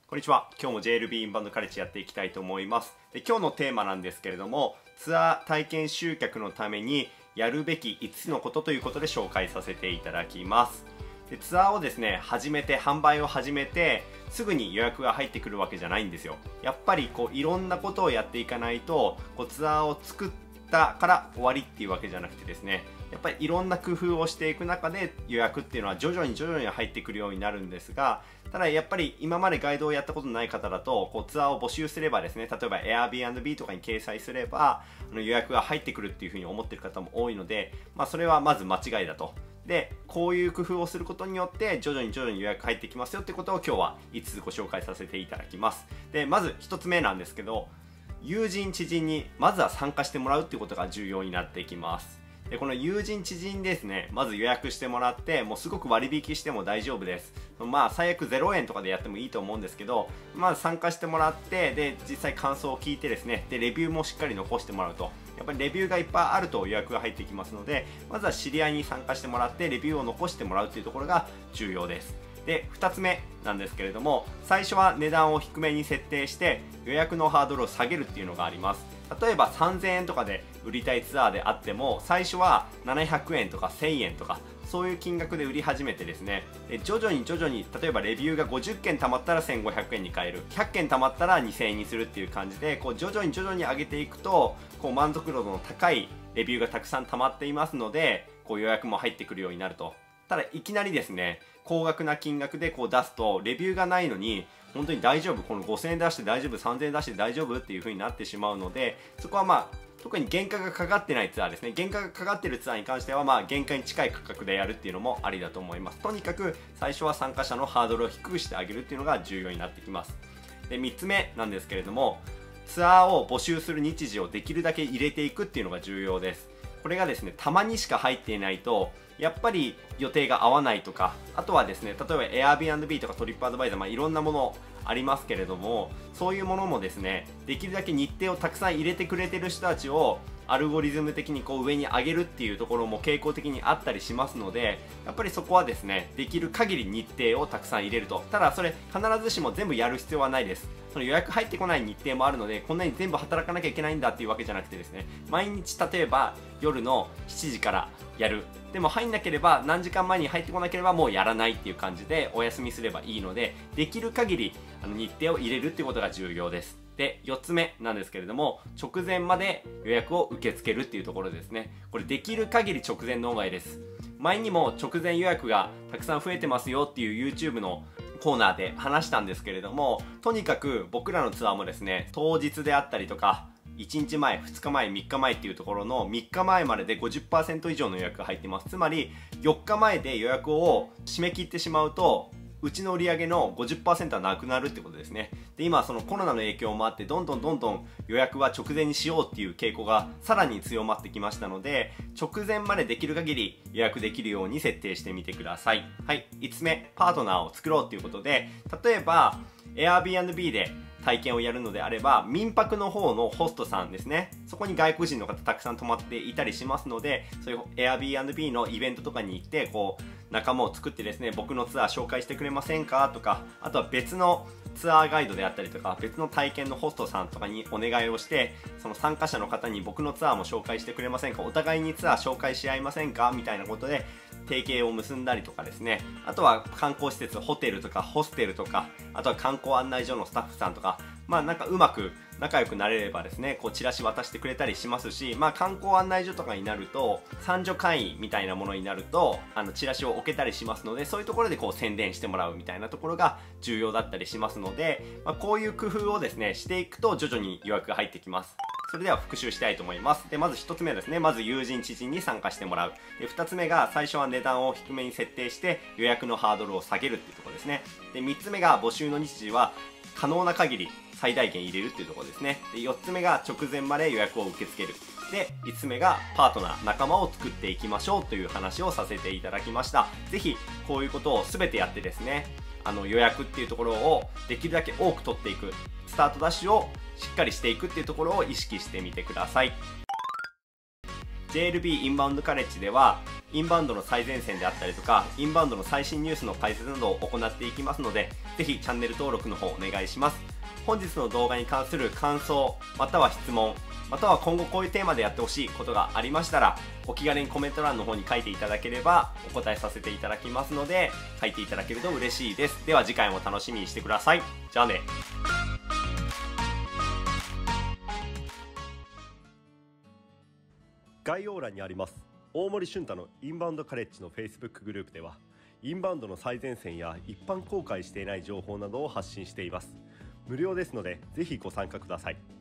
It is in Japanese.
こんにちは。今日も JLB インバウンドカレッジやっていきたいと思います。で、今日のテーマなんですけれども、ツアー体験集客のためにやるべき5つのことということで紹介させていただきます。で、ツアーをですね、販売を始めて、すぐに予約が入ってくるわけじゃないんですよ。やっぱりいろんなことをやっていかないと、ツアーを作ったから終わりっていうわけじゃなくてですね、やっぱりいろんな工夫をしていく中で予約っていうのは徐々に入ってくるようになるんですが、ただやっぱり今までガイドをやったことのない方だとツアーを募集すればですね、例えば Airbnb とかに掲載すれば予約が入ってくるっていうふうに思っている方も多いので、それはまず間違いだと。で、こういう工夫をすることによって徐々に予約入ってきますよってことを今日は5つご紹介させていただきます。で、まず1つ目なんですけど、友人知人にまずは参加してもらうっていうことが重要になってきます。で、この友人知人ですね、まず予約してもらって、もうすごく割引しても大丈夫です。最悪0円とかでやってもいいと思うんですけど、まず参加してもらって、で、実際感想を聞いてですね、で、レビューもしっかり残してもらうと。やっぱりレビューがいっぱいあると予約が入ってきますので、まずは知り合いに参加してもらって、レビューを残してもらうというところが重要です。で、2つ目なんですけれども、最初は値段を低めに設定して予約のハードルを下げるっていうのがあります。例えば3000円とかで売りたいツアーであっても、最初は700円とか1000円とかそういう金額で売り始めてですね、で徐々に例えばレビューが50件貯まったら1500円に変える、100件貯まったら2000円にするっていう感じで徐々に上げていくと満足度の高いレビューがたくさん溜まっていますので、予約も入ってくるようになると。ただいきなりですね、高額な金額で出すとレビューがないのに本当に大丈夫、この5000円出して大丈夫、3000円出して大丈夫っていう風になってしまうので、そこは特に原価がかかってないツアーですね、原価がかかってるツアーに関しては原価に近い価格でやるっていうのもありだと思います。とにかく最初は参加者のハードルを低くしてあげるっていうのが重要になってきます。で、3つ目なんですけれども、ツアーを募集する日時をできるだけ入れていくっていうのが重要です。これがですね、たまにしか入っていないとやっぱり予定が合わないとか、あとはですね、例えば Airbnb とかトリップアドバイザー、いろんなものありますけれども、そういうものもですね、できるだけ日程をたくさん入れてくれてる人たちをアルゴリズム的に上に上げるっていうところも傾向的にあったりしますので、やっぱりそこはですね、できる限り日程をたくさん入れると。ただそれ必ずしも全部やる必要はないです。その予約入ってこない日程もあるので、こんなに全部働かなきゃいけないんだっていうわけじゃなくてですね、毎日例えば夜の7時からやる、でも入んなければ何時間前に入ってこなければもうやらないっていう感じでお休みすればいいので、できる限り日程を入れるっていうことが重要です。で、4つ目なんですけれども、直前まで予約を受け付けるっていうところですね。これできる限り直前の方がいいです。前にも直前予約がたくさん増えてますよっていう YouTube のコーナーで話したんですけれども、とにかく僕らのツアーもですね、当日であったりとか1日前、2日前、3日前っていうところの3日前までで 50% 以上の予約が入っています。つまり4日前で予約を締め切ってしまうと、うちの売り上げの 50% はなくなるってことですね。で、今そのコロナの影響もあってどんどん予約は直前にしようっていう傾向がさらに強まってきましたので、直前までできる限り予約できるように設定してみてください。はい、5つ目、パートナーを作ろうっていうことで、例えば Airbnb で体験をやるのであれば、民泊の方のホストさんですね、そこに外国人の方たくさん泊まっていたりしますので、そういう Airbnb のイベントとかに行って仲間を作ってですね、僕のツアー紹介してくれませんかとか、あとは別のツアーガイドであったりとか別の体験のホストさんとかにお願いをして、その参加者の方に僕のツアーも紹介してくれませんか、お互いにツアー紹介し合いませんかみたいなことで提携を結んだりとかですね、あとは観光施設、ホテルとかホステルとか、あとは観光案内所のスタッフさんとか、なんかうまく仲良くなれればですね、チラシ渡してくれたりしますし、観光案内所とかになると参助会員みたいなものになるとチラシを置けたりしますので、そういうところで宣伝してもらうみたいなところが重要だったりしますので、こういう工夫をですねしていくと徐々に予約が入ってきます。それでは復習したいと思います。で、まず1つ目ですね、まず友人知人に参加してもらう。で、2つ目が最初は値段を低めに設定して予約のハードルを下げるっていうところですね。で、3つ目が募集の日時は可能な限り最大限入れるっていうところですね。で、4つ目が直前まで予約を受け付ける。で、5つ目がパートナー、仲間を作っていきましょうという話をさせていただきました。ぜひこういうことを全てやってですね、予約っていうところをできるだけ多く取っていく、スタートダッシュをしっかりしていくっていうところを意識してみてください。JLB インバウンドカレッジではインバウンドの最前線であったりとか、インバウンドの最新ニュースの解説などを行っていきますので、ぜひチャンネル登録の方お願いします。本日の動画に関する感想、または質問、または今後こういうテーマでやってほしいことがありましたら、お気軽にコメント欄の方に書いていただければお答えさせていただきますので、書いていただけると嬉しいです。では次回も楽しみにしてください。じゃあね。 概要欄にあります大森俊太のインバウンドカレッジの Facebook グループでは、インバウンドの最前線や一般公開していない情報などを発信しています。無料ですのでぜひご参加ください。